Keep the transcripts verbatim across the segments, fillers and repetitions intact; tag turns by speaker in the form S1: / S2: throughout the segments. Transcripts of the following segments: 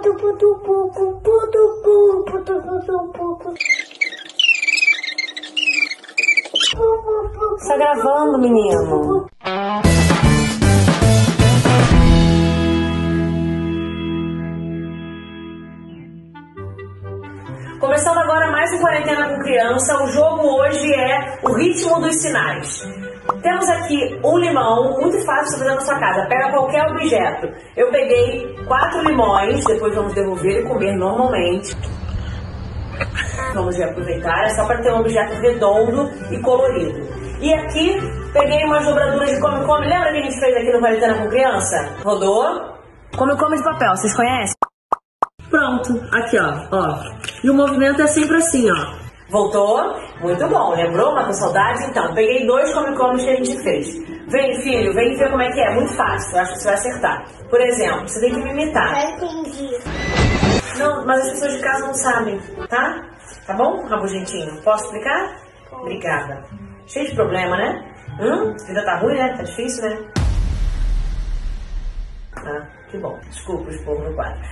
S1: Você tá gravando, menino? Começando agora mais um Quarentena com Criança. O jogo hoje é o ritmo dos sinais. Temos aqui um limão, muito fácil de fazer na sua casa. Pega qualquer objeto. Eu peguei quatro limões, depois vamos devolver e comer normalmente. Vamos reaproveitar, é só para ter um objeto redondo e colorido. E aqui, peguei umas dobraduras de come-come. Lembra que a gente fez aqui no Quarentena com Criança? Rodou. Come-come de papel, vocês conhecem? Pronto, aqui ó, ó. E o movimento é sempre assim, ó. Voltou? Muito bom, lembrou? Matou saudade? Então, peguei dois come-comes que a gente fez. Vem, filho, vem ver como é que é. Muito fácil, eu acho que você vai acertar. Por exemplo, você tem que me imitar.
S2: Já entendi.
S1: Não, mas as pessoas de casa não sabem, tá? Tá bom, Rabugentinho? Posso explicar? Obrigada. Cheio de problema, né? Hum? A vida tá ruim, né? Tá difícil, né? Ah, que bom. Desculpa o esporro no quadro.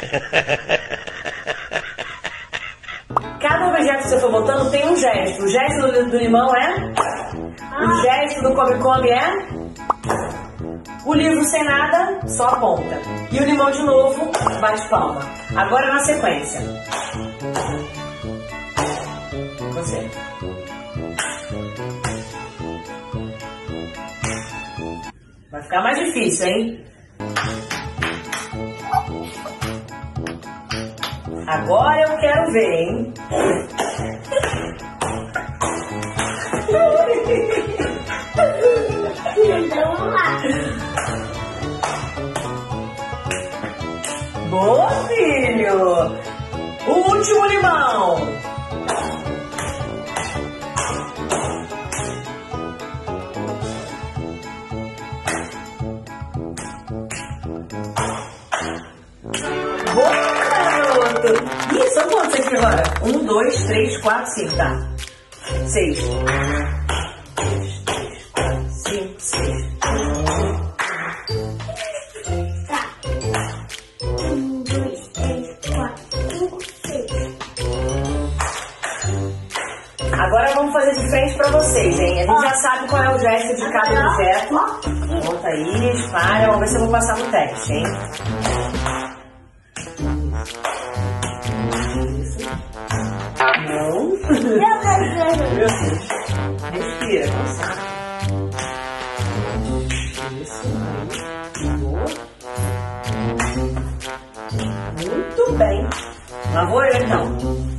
S1: Cada objeto que você for botando tem um gesto. O gesto do, do limão é? O gesto do come-come é? O livro sem nada, só aponta. E o limão de novo, bate palma. Agora na sequência. Você. Vai ficar mais difícil, hein? Agora eu quero ver, hein?
S2: Vamos lá.
S1: Boa, filho! O último limão! Boa, garoto! Ih, são quantos aqui agora? Um, dois, três, quatro, cinco, tá? Seis. Três, três, quatro, cinco, seis.
S2: Um, dois, três, quatro, cinco, seis.
S1: Agora vamos fazer de frente pra vocês, hein? A gente já sabe qual é o gesto de cada objeto. Monta aí, espalha. Vamos ver se eu vou passar no teste, hein? Não. Meu Deus. Respira, concentra. Isso, aí. Boa. Muito bem. Lá vou eu, então.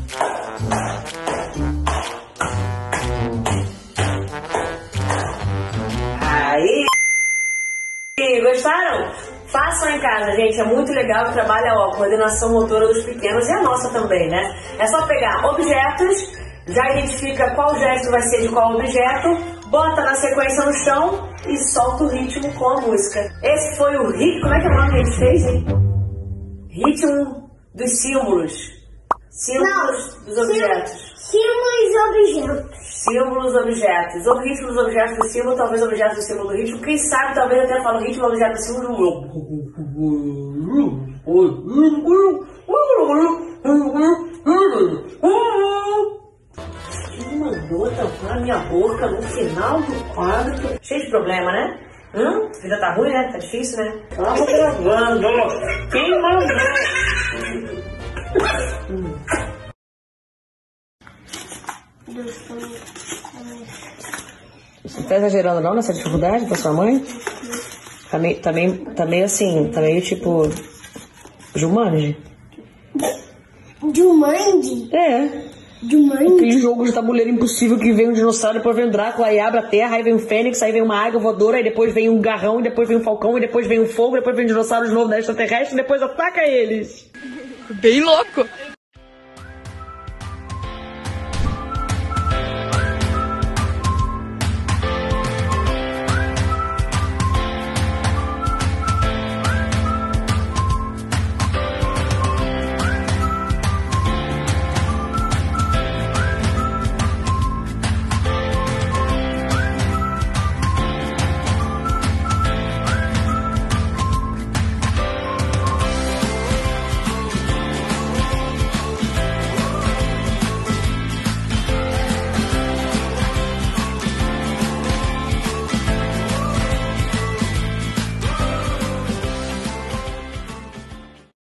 S1: Aí. Gostaram? Façam em casa, gente, é muito legal, trabalha ó, a coordenação motora dos pequenos e a nossa também, né? É só pegar objetos, já identifica qual gesto vai ser de qual objeto, bota na sequência no chão e solta o ritmo com a música. Esse foi o ritmo, como é que é o nome que a gente fez, hein? Ritmo dos símbolos. Símbolos
S2: Não,
S1: dos objetos.
S2: Símbolos e objetos.
S1: Símbolos, objetos. O ritmo dos objetos do símbolo, talvez objetos do símbolo do ritmo. Quem sabe, talvez até fala o ritmo do objeto do símbolo. Quem mandou tampar a minha boca no final do quadro? Cheio de problema, né? Hum? A vida tá ruim, né? Tá difícil, né? Tava gravando. Quem mandou? hum. Você tá exagerando não nessa dificuldade da sua mãe? Tá meio, tá meio, tá meio assim, tá meio tipo... Jumanji?
S2: Jumanji?
S1: É.
S2: Jumanji?
S1: Aquele jogo de tabuleiro impossível que vem um dinossauro, depois vem um Drácula, aí abre a terra, aí vem um fênix, aí vem uma águia voadora, aí depois vem um garrão, e depois vem um falcão, e depois vem um fogo, depois vem um dinossauro de novo da extraterrestre, e depois ataca eles.
S3: Bem louco!